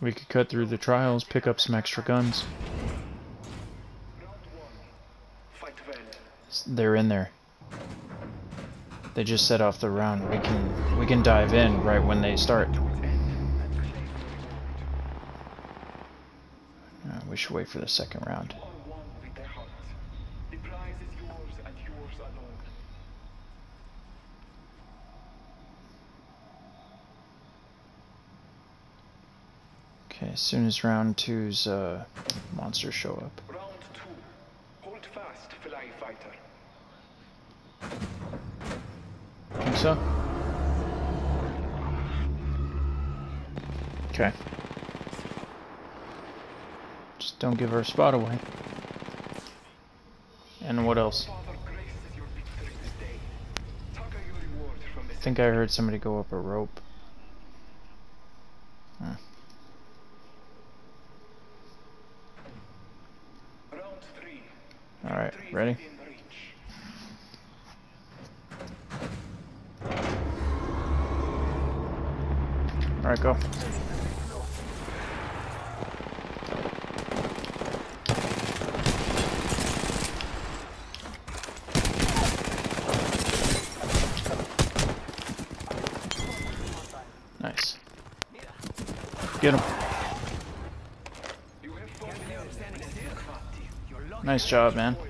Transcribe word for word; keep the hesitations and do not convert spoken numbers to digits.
We could cut through the trials, pick up some extra guns. They're in there. They just set off the round. We can we can dive in right when they start. Uh, we should wait for the second round. Okay, as soon as round two's uh, monsters show up. Round two. Hold fast, fly fighter. Think so? Okay. Just don't give our spot away. And what else? I think I heard somebody go up a rope. Huh. Alright, ready? Alright, go. Nice. Get him. Nice job, man.